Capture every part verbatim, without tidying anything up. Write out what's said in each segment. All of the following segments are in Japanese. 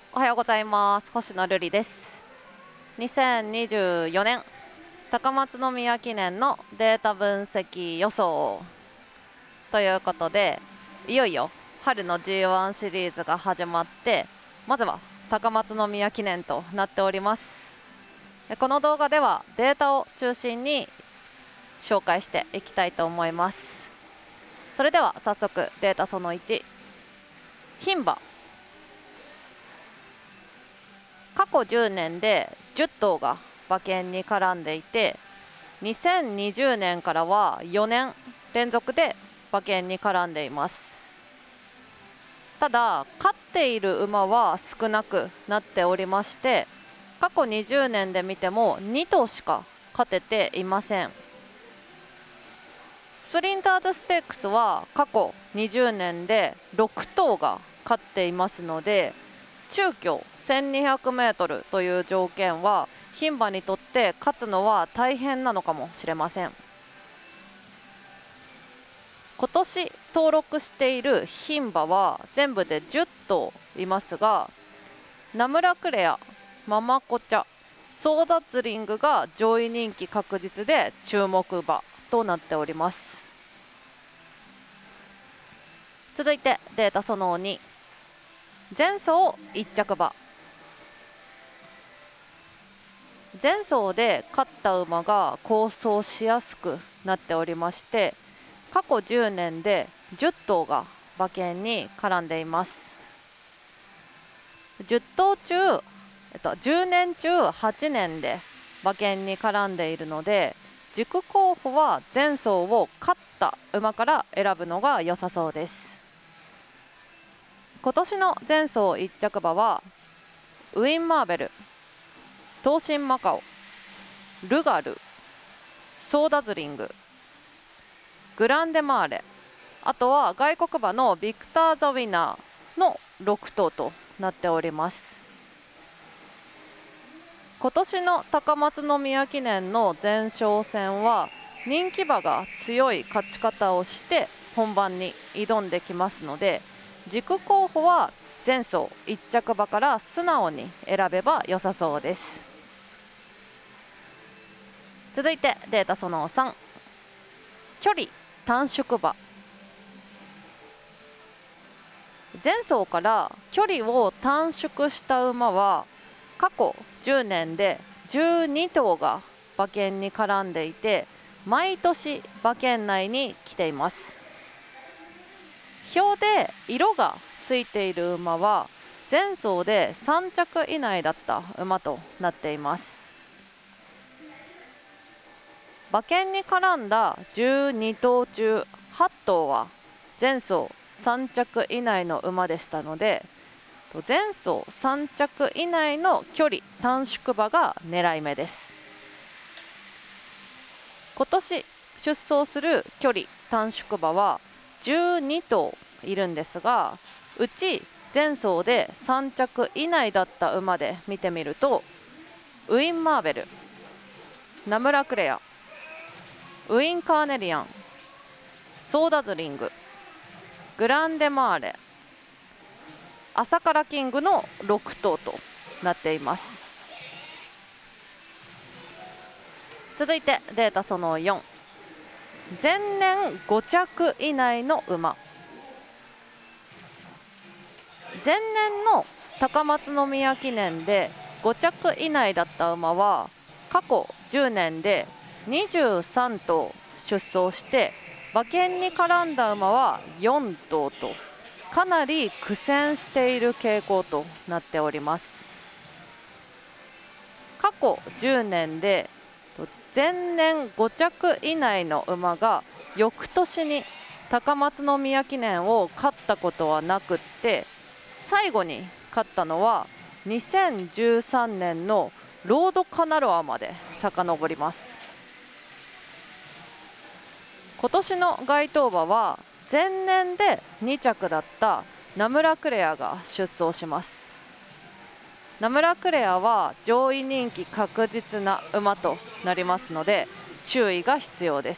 おはようございます。星野瑠璃です。にせんにじゅうよねん高松宮記念のデータ分析予想ということで、いよいよ春の ジーワン シリーズが始まって、まずは高松宮記念となっております。この動画ではデータを中心に紹介していきたいと思います。それでは早速データそのいち、牝馬。過去じゅうねんでじゅっ頭が馬券に絡んでいて、にせんにじゅうねんからはよねん連続で馬券に絡んでいます。ただ勝っている馬は少なくなっておりまして、過去にじゅうねんで見てもに頭しか勝てていません。スプリンターズステークスは過去にじゅうねんでろく頭が勝っていますので、中距せんにひゃくメートルという条件は牝馬にとって勝つのは大変なのかもしれません。今年登録している牝馬は全部でじゅっ頭いますが、ナムラクレア、ママコチャ、ソーダツリングが上位人気確実で注目馬となっております。続いてデータそのに、前走いっ着馬。前走で勝った馬が好走しやすくなっておりまして、過去じゅうねんでじゅっ頭が馬券に絡んでいます。じゅっ頭中、えっと、じゅうねん中はちねんで馬券に絡んでいるので、軸候補は前走を勝った馬から選ぶのが良さそうです。今年の前走いっ着馬はウィン・マーベル、東進マカオ、ルガル、ソーダズリング、グランデマーレ、あとは外国馬のビクター・ザ・ウィナーのろく頭となっております。今年の高松宮記念の前哨戦は人気馬が強い勝ち方をして本番に挑んできますので、軸候補は前走いっ着馬から素直に選べば良さそうです。続いてデータそのさん、距離短縮馬。前走から距離を短縮した馬は過去じゅうねんでじゅうに頭が馬券に絡んでいて、毎年馬券内に来ています。表で色がついている馬は前走でさん着以内だった馬となっています。馬券に絡んだじゅうに頭中はち頭は前走さん着以内の馬でしたので、前走さん着以内の距離短縮馬が狙い目です。今年出走する距離短縮馬はじゅうに頭いるんですが、うち前走でさん着以内だった馬で見てみると、ウィン・マーベル、ナムラクレア、ウィン・カーネリアン、ソーダズリング、グランデマーレ、アサカラキングのろく頭となっています。続いてデータそのよん、前年ご着以内の馬。前年の高松宮記念でご着以内だった馬は過去じゅうねんでにじゅうさん頭出走して、馬券に絡んだ馬はよん頭とかなり苦戦している傾向となっております。過去じゅうねんで前年ご着以内の馬が翌年に高松宮記念を勝ったことはなくって、最後に勝ったのはにせんじゅうさんねんのロードカナロアまで遡ります。今年の該当馬は前年でに着だったナムラクレアが出走します。ナムラクレアは上位人気確実な馬となりますので注意が必要です。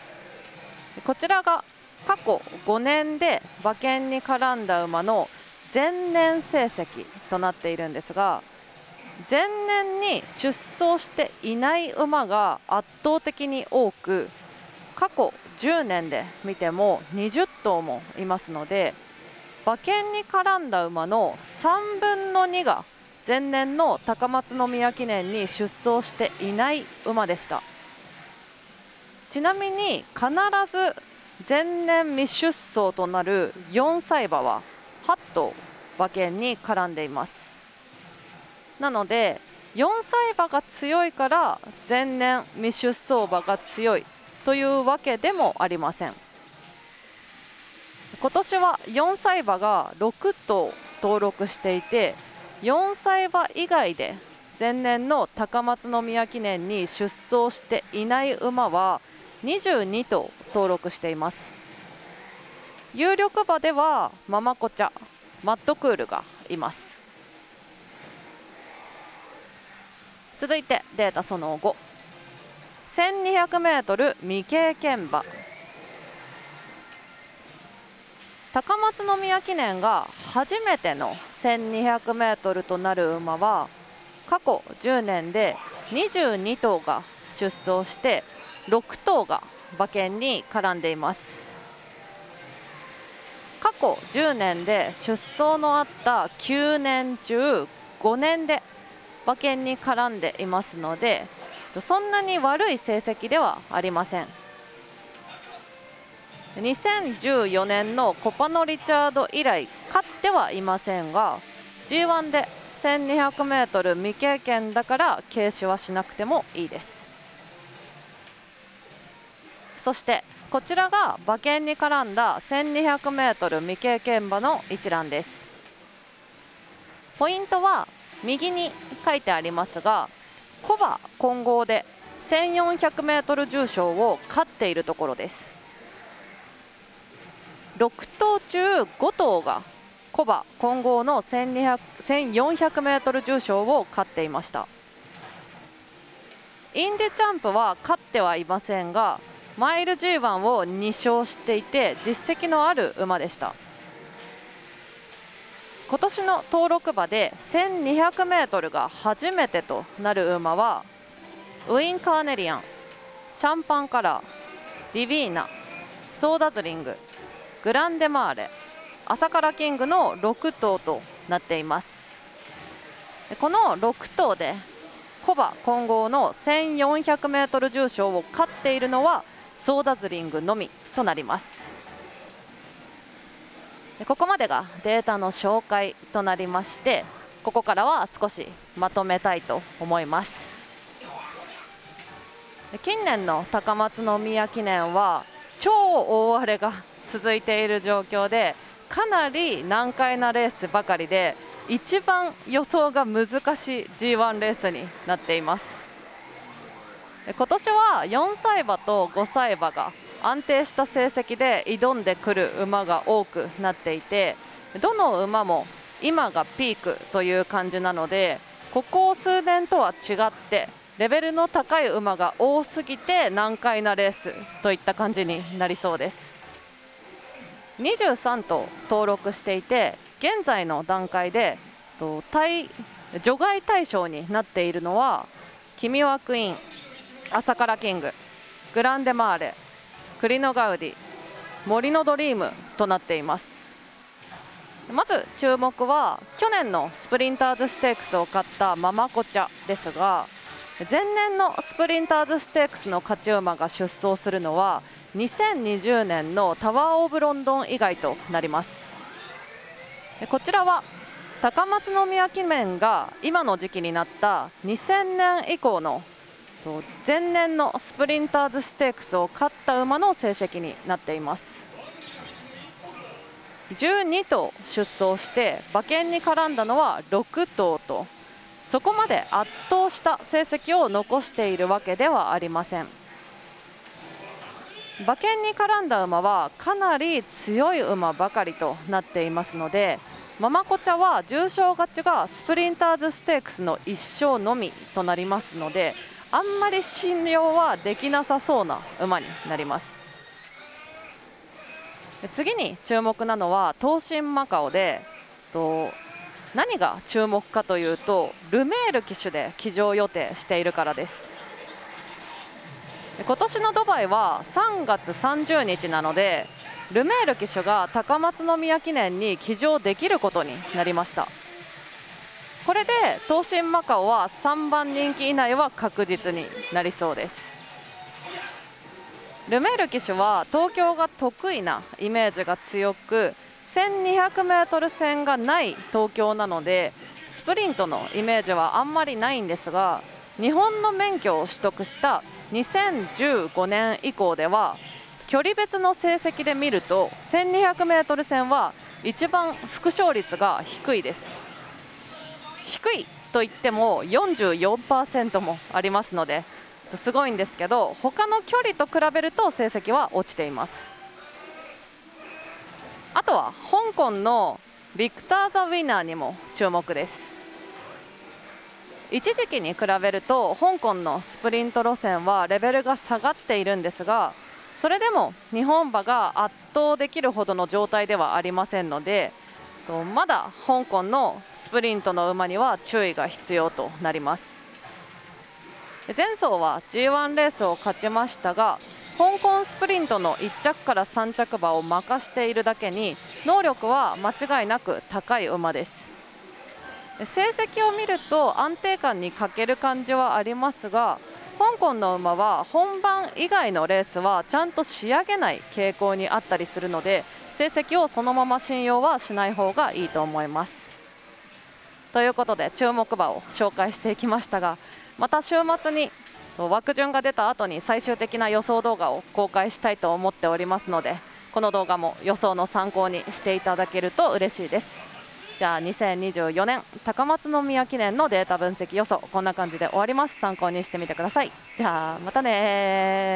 こちらが過去ごねんで馬券に絡んだ馬の前年成績となっているんですが、前年に出走していない馬が圧倒的に多く、過去じゅうねんで見てもにじゅっとうもいますので、馬券に絡んだ馬のさんぶんのにが前年の高松宮記念に出走していない馬でした。ちなみに必ず前年未出走となるよんさい馬ははっとう馬券に絡んでいます。なのでよんさい馬が強いから前年未出走馬が強いというわけでもありません。今年はよんさい馬がろくとう登録していて、よんさい馬以外で前年の高松宮記念に出走していない馬はにじゅうにとう登録しています。有力馬ではママコチャ、マットクールがいます。続いてデータそのご、せんにひゃくメートル未経験馬。高松宮記念が初めてのせんにひゃくメートルとなる馬は過去じゅうねんでにじゅうにとうが出走してろくとうが馬券に絡んでいます。過去じゅうねんで出走のあったきゅうねん中ごねんで馬券に絡んでいますので、そんなに悪い成績ではありません。にせんじゅうよねんのコパノ・リチャード以来勝ってはいませんが、 ジーワン でせんにひゃくメートル未経験だから軽視はしなくてもいいです。そしてこちらが馬券に絡んだせんにひゃくメートル未経験馬の一覧です。ポイントは右に書いてありますが、コバ混合でせんよんひゃくメートル重賞を勝っているところです。ろくとう中ごとうがコバ混合のせんよんひゃくメートル重賞を勝っていました。インデチャンプは勝ってはいませんが、マイル ジーワン をにしょうしていて実績のある馬でした。今年の登録馬でせんにひゃくメートルが初めてとなる馬はウィン・カーネリアン、シャンパンカラー、ディビーナ、ソーダズリング、グランデマーレ、アサカラキングのろくとうとなっています。このろくとうでコバ混合のせんよんひゃくメートル重賞を勝っているのはソーダズリングのみとなります。ここまでがデータの紹介となりまして、ここからは少しまとめたいと思います。近年の高松宮記念は超大荒れが続いている状況で、かなり難解なレースばかりで一番予想が難しい ジーワン レースになっています。今年はよんさい馬とごさい馬が安定した成績で挑んでくる馬が多くなっていて、どの馬も今がピークという感じなので、ここ数年とは違ってレベルの高い馬が多すぎて難解なレースといった感じになりそうです。にじゅうさんとう登録していて、現在の段階で対除外対象になっているのはキミワクイーン、アサカラキング、グランデマーレ、クリノガウディ、森のドリームとなっています。まず注目は去年のスプリンターズステークスを勝ったママコチャですが、前年のスプリンターズステークスの勝ち馬が出走するのはにせんにじゅうねんのタワー・オブ・ロンドン以外となります。こちらは高松宮記念が今の時期になったにせんねん以降の前年のスプリンターズステークスを勝った馬の成績になっています。じゅうにとう出走して馬券に絡んだのはろくとうと、そこまで圧倒した成績を残しているわけではありません。馬券に絡んだ馬はかなり強い馬ばかりとなっていますので、ママコチャは重賞勝ちがスプリンターズステークスのいっしょうのみとなりますので、あんまり信用はできなさそうな馬になります。次に注目なのは東進マカオで、 と何が注目かというと、ルメール騎手で騎乗予定しているからです。今年のドバイはさんがつさんじゅうにちなので、ルメール騎手が高松宮記念に騎乗できることになりました。これで東進マカオはさんばん人気以内は確実になりそうです。ルメール騎手は東京が得意なイメージが強く、せんにひゃくメートル戦がない東京なのでスプリントのイメージはあんまりないんですが、日本の免許を取得したにせんじゅうごねん以降では距離別の成績で見るとせんにひゃくメートル戦は一番副勝率が低いです。低いといっても よんじゅうよんパーセント もありますのですごいんですけど、他の距離と比べると成績は落ちています。あとは香港のビクター・ザ・ウィナーにも注目です。一時期に比べると香港のスプリント路線はレベルが下がっているんですが、それでも日本馬が圧倒できるほどの状態ではありませんので、まだ香港のスプリントの馬には注意が必要となります。前走は ジーワン レースを勝ちましたが、香港スプリントのいっちゃくからさんちゃく馬を任しているだけに能力は間違いなく高い馬です。成績を見ると安定感に欠ける感じはありますが、香港の馬は本番以外のレースはちゃんと仕上げない傾向にあったりするので、成績をそのまま信用はしない方がいいと思います。ということで注目馬を紹介していきましたが、また週末に枠順が出た後に最終的な予想動画を公開したいと思っておりますので、この動画も予想の参考にしていただけると嬉しいです。じゃあにせんにじゅうよねん高松宮記念のデータ分析予想、こんな感じで終わります。参考にしてみてください。じゃあまたね。